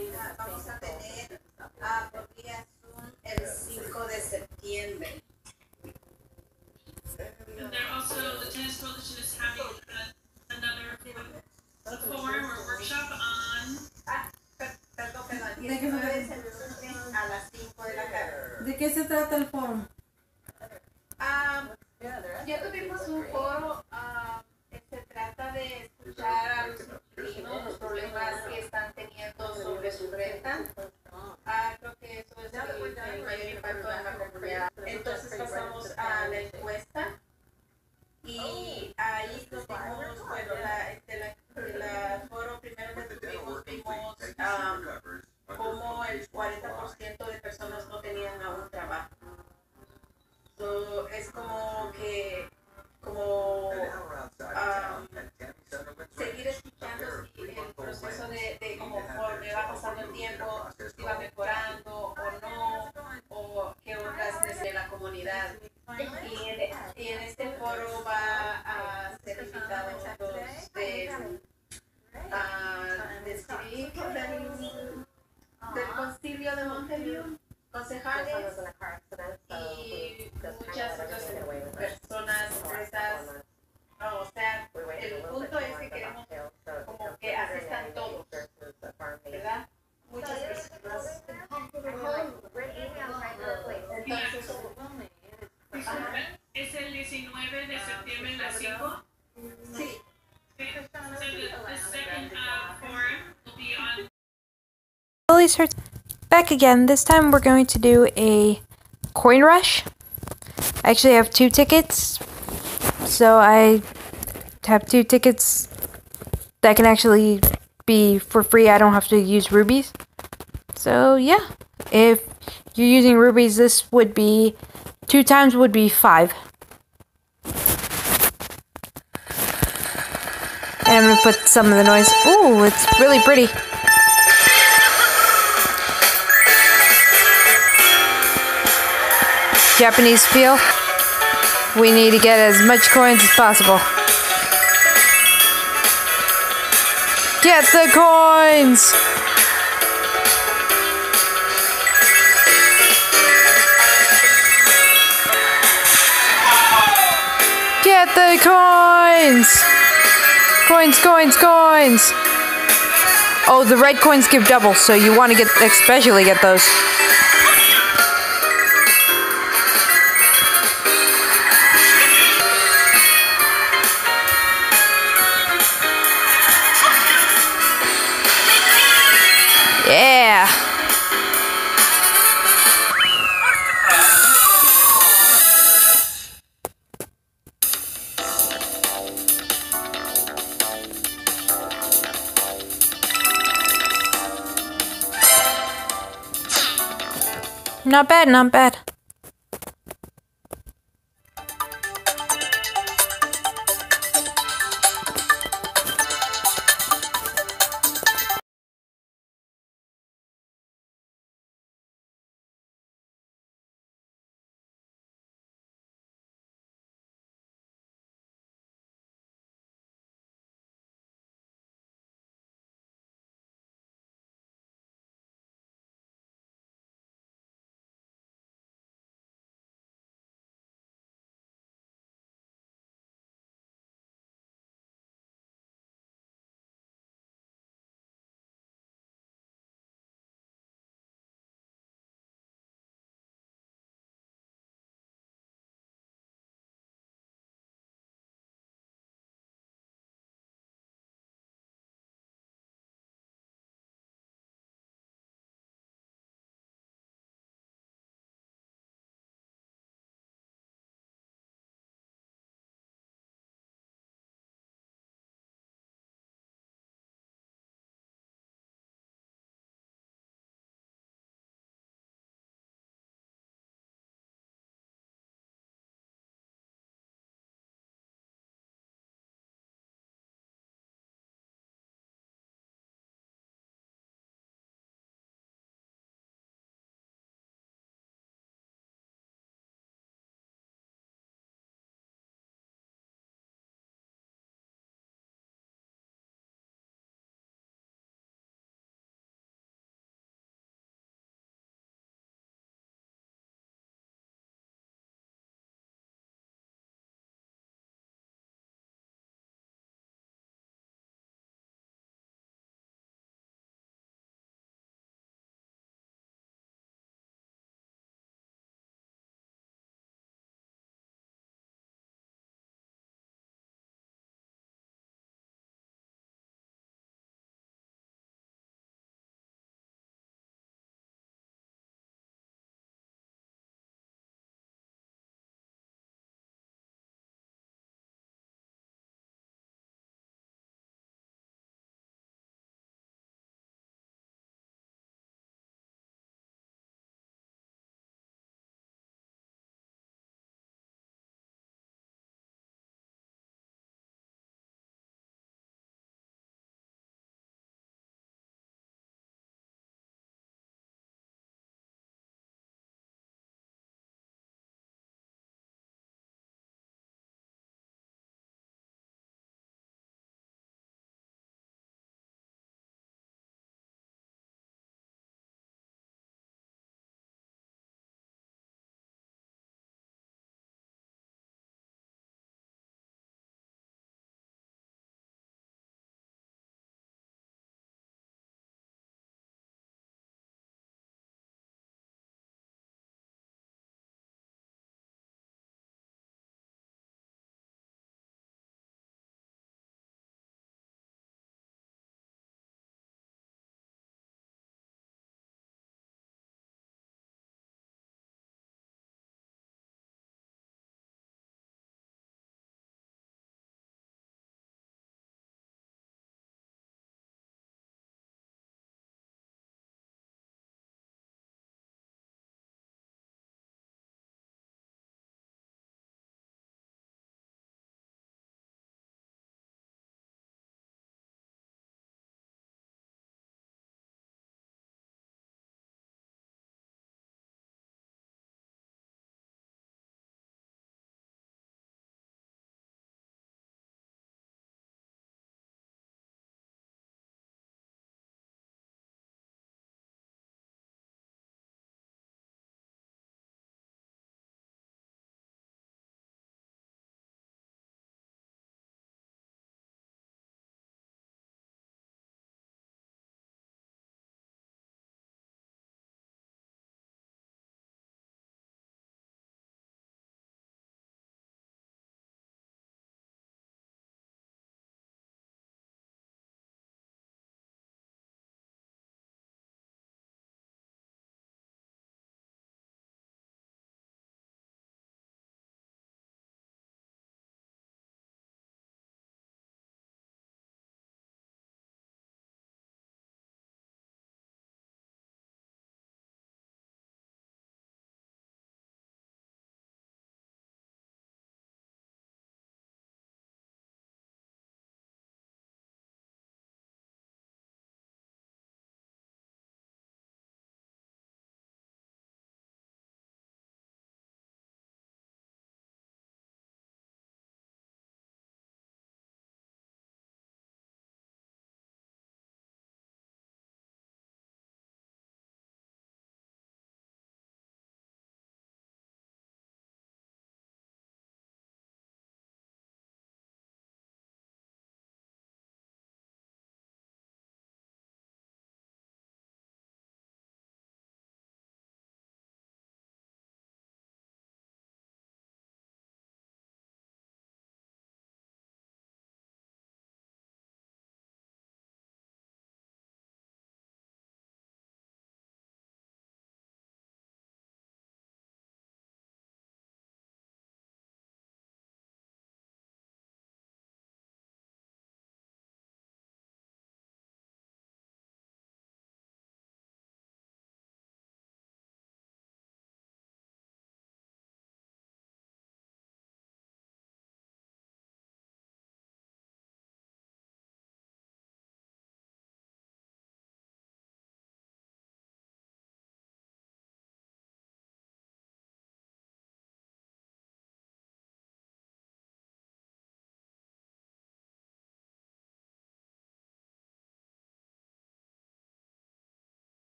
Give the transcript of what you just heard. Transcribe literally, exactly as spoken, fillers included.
Ah, vamos a tener ah, por vía Zoom el cinco de septiembre. And they're also, the tennis coalition is having a, another forum or workshop on. Ah, per- perdón, perdón. diecinueve de septiembre a las cinco de la tarde. ¿De qué se trata el foro? Ah, ya tuvimos un foro ah, que se trata de escuchar a los inquilinos, los problemas que están teniendo sobre su renta. Ah, creo que eso es el, el mayor impacto en la comunidad. Entonces pasamos a la encuesta y ahí nos dimos, bueno, la, de la, de la foro primero que tuvimos, vimos um, cómo el cuarenta por ciento de personas no tenían aún trabajo. So, es como que, como um, seguir escuchando si el proceso de, de conforme va pasando el tiempo, si va mejorando o no, o qué otras necesidades de la comunidad. Y en, y en este foro va a ser invitados los de, uh, de escribir del, del concilio de Monteliu, concejales y muchas otras personas, empresas. No, o sea, el punto es que queremos como que asistan todos, ¿verdad? Muchas personas. Entonces, ¿Es el diecinueve de septiembre a las cinco? sí. So the, the second uh, forum will be on. Slowly starts back again. This time we're going to do a coin rush. I actually have two tickets, so I have two tickets that can actually be for free. I don't have to use rubies. So yeah, if you're using rubies, this would be two times would be five. And I'm gonna put some of the noise. Ooh, it's really pretty. Japanese feel. We need to get as much coins as possible. Get the coins! Get the coins! Coins, coins, coins! Oh, the red coins give double, so you want to get, especially get those. Yeah! Not bad, not bad.